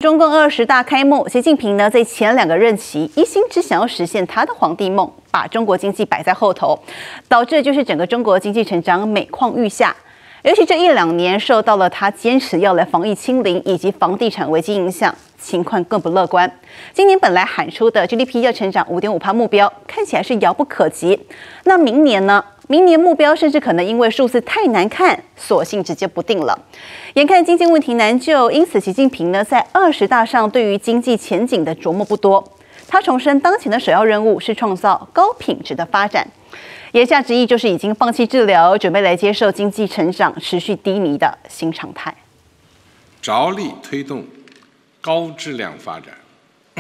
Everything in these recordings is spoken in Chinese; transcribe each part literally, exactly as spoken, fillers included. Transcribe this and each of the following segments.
中共二十大开幕，习近平呢在前两个任期一心只想要实现他的皇帝梦，把中国经济摆在后头，导致就是整个中国经济成长每况愈下。尤其这一两年受到了他坚持要来防疫清零以及房地产危机影响，情况更不乐观。今年本来喊出的 G D P 要成长 五点五趴 目标，看起来是遥不可及。那明年呢？明年目标甚至可能因为数字太难看，索性直接不定了。眼看经济问题难救，因此习近平呢在二十大上对于经济前景的琢磨不多。他重申当前的首要任务是创造高品质的发展，言下之意就是已经放弃治疗，准备来接受经济成长持续低迷的新常态。 着力推动高质量发展。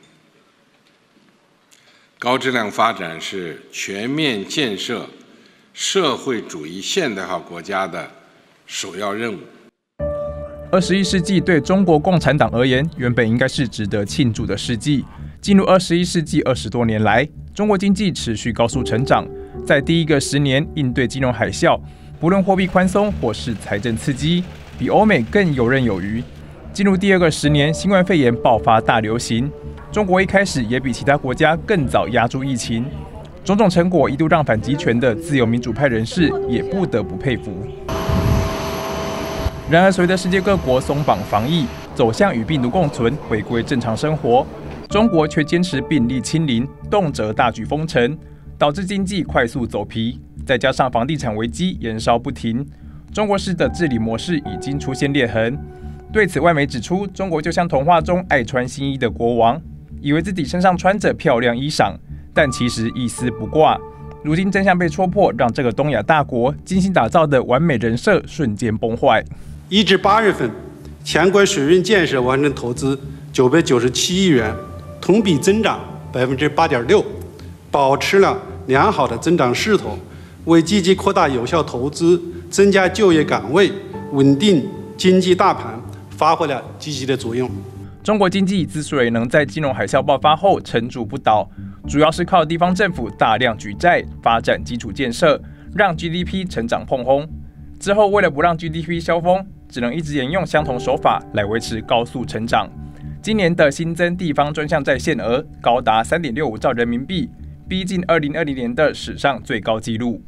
高质量发展是全面建设社会主义现代化国家的首要任务。 二十一世纪对中国共产党而言，原本应该是值得庆祝的世纪。进入二十一世纪二十多年来，中国经济持续高速成长。在第一个十年应对金融海啸，不论货币宽松或是财政刺激，比欧美更游刃有余。进入第二个十年，新冠肺炎爆发大流行，中国一开始也比其他国家更早压住疫情。种种成果一度让反集权的自由民主派人士也不得不佩服。然而，随着世界各国松绑防疫，走向与病毒共存，回归正常生活，中国却坚持病例清零，动辄大举封城，导致经济快速走皮。再加上房地产危机延烧不停，中国式的治理模式已经出现裂痕。对此，外媒指出，中国就像童话中爱穿新衣的国王，以为自己身上穿着漂亮衣裳，但其实一丝不挂。如今真相被戳破，让这个东亚大国精心打造的完美人设瞬间崩坏。 一至八月份，全国水润建设完成投资九百九十七亿元，同比增长百分之八点六，保持了良好的增长势头，为积极扩大有效投资、增加就业岗位、稳定经济大盘发挥了积极的作用。 中国经济之所以能在金融海啸爆发后撑住不倒，主要是靠地方政府大量举债发展基础建设，让 G D P 成长膨轰。之后，为了不让 G D P 消风，只能一直沿用相同手法来维持高速成长。今年的新增地方专项债限额高达 三点六五兆人民币，逼近二零二零年的史上最高纪录。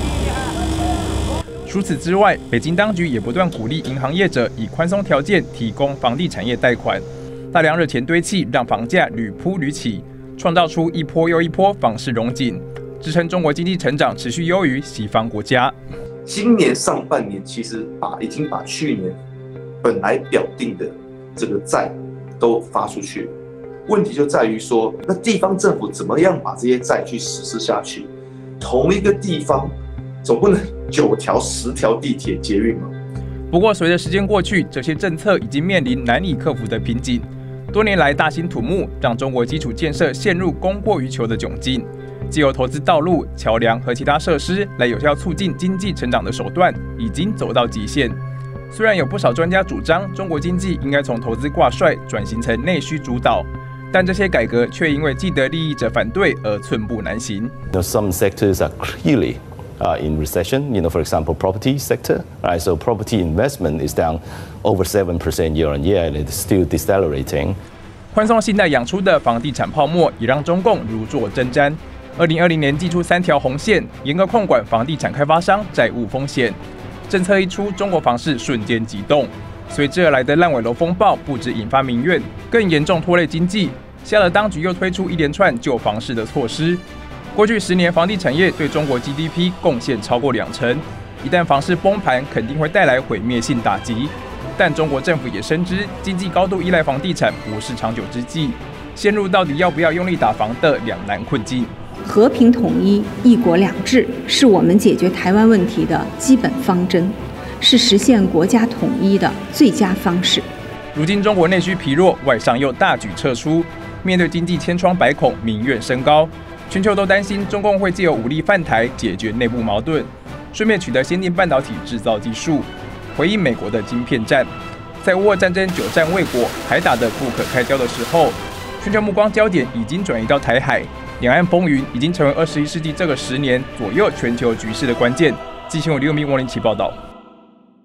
除此之外，北京当局也不断鼓励银行业者以宽松条件提供房地产业贷款，大量热钱堆砌，让房价屡扑屡起，创造出一波又一波房市荣景，支撑中国经济成长持续优于西方国家。 今年上半年其实把已经把去年本来表定的这个债都发出去了，问题就在于说，那地方政府怎么样把这些债去实施下去？同一个地方总不能九条十条地铁捷运嘛？ 不过，随着时间过去，这些政策已经面临难以克服的瓶颈。多年来大兴土木，让中国基础建设陷入供过于求的窘境。藉由投资道路、桥梁和其他设施来有效促进经济成长的手段，已经走到极限。虽然有不少专家主張中国经济应该从投资挂帅转型成内需主導，但这些改革却因为既得利益者反对而寸步難行。 Some sectors are clearly uh, in recession. You know, for example, property sector. Right, so property investment is down over seven percent year on year, and it's still decelerating. 宽松信贷养出的房地产泡沫，也让中共如坐针毡。二零二零年祭出三条红线，严格控管房地产开发商债务风险。政策一出，中国房市瞬间急动。随之而来的烂尾楼风暴，不止引发民怨，更严重拖累经济。下了当局又推出一连串救房市的措施。过去十年，房地产业对中国 G D P 贡献超过两成。一旦房市崩盘，肯定会带来毁灭性打击。但中国政府也深知，经济高度依赖房地产不是长久之计，陷入到底要不要用力打房的两难困境。 和平统一、一国两制是我们解决台湾问题的基本方针，是实现国家统一的最佳方式。 如今中国内需疲弱，外商又大举撤出，面对经济千疮百孔，民怨升高，全球都担心中共会借由武力犯台解决内部矛盾，顺便取得先进半导体制造技术，回应美国的晶片战。在乌俄战争久战未果，还打得不可开交的时候，全球目光焦点已经转移到台海。两岸风云已经成为二十一世纪这个十年左右全球局势的关键。记新闻刘明、王林奇报道。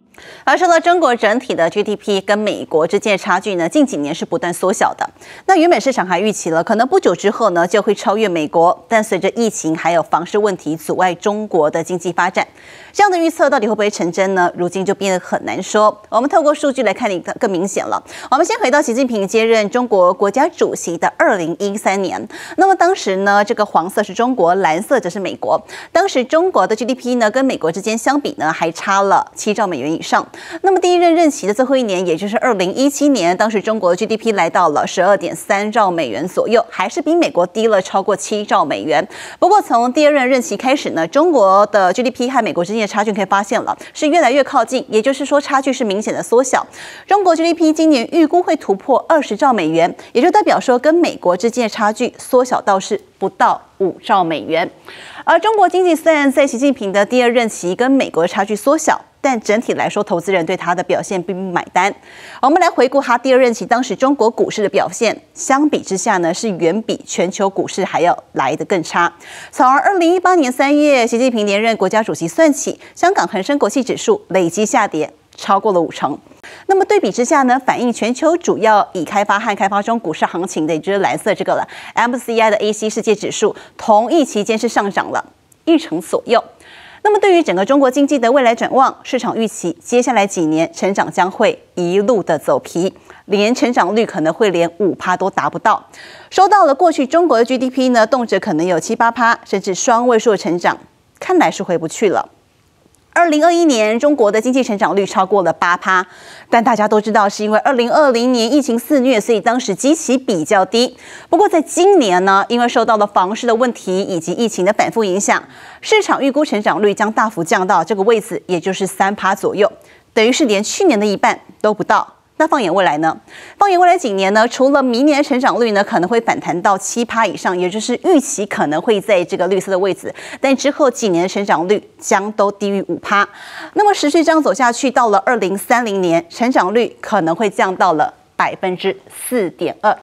而说到中国整体的 G D P 跟美国之间的差距呢，近几年是不断缩小的。那原本市场还预期了，可能不久之后呢就会超越美国，但随着疫情还有房市问题阻碍中国的经济发展，这样的预测到底会不会成真呢？如今就变得很难说。我们透过数据来看，你更明显了。我们先回到习近平接任中国国家主席的二零一三年，那么当时呢，这个黄色是中国，蓝色则是美国。当时中国的 G D P 呢跟美国之间相比呢，还差了七兆美元以上。那么第一任任期的最后一年，也就是二零一七年，当时中国的 G D P 来到了十二点三兆美元左右，还是比美国低了超过七兆美元。不过从第二任任期开始呢，中国的 G D P 和美国之间的差距可以发现了是越来越靠近，也就是说差距是明显的缩小。中国 G D P 今年预估会突破二十兆美元，也就代表说跟美国之间的差距缩小到是不到五兆美元。而中国经济虽然在习近平的第二任期跟美国的差距缩小，但整体来说，投资人对他的表现并不买单。我们来回顾他第二任期，当时中国股市的表现，相比之下呢，是远比全球股市还要来得更差。从二零一八年三月，习近平连任国家主席算起，香港恒生国际指数累计下跌超过了五成。那么对比之下呢，反映全球主要已开发和开发中股市行情的，也就是蓝色这个了 ，M C I 的 A C 世界指数，同一期间是上涨了一成左右。那么对于整个中国经济的未来展望，市场预期接下来几年成长将会一路的走皮，连成长率可能会连五趴都达不到。说到了过去中国的 G D P 呢，动辄可能有七八趴，甚至双位数的成长，看来是回不去了。二零二一年，中国的经济成长率超过了八趴，但大家都知道，是因为二零二零年疫情肆虐，所以当时基期比较低。不过在今年呢，因为受到了房市的问题以及疫情的反复影响，市场预估成长率将大幅降到这个位置，也就是三趴左右，等于是连去年的一半都不到。那放眼未来呢？放眼未来几年呢？除了明年的成长率呢可能会反弹到七趴以上，也就是预期可能会在这个绿色的位置，但之后几年的成长率将都低于五趴。那么持续这样走下去，到了二零三零年，成长率可能会降到了百分之四点二。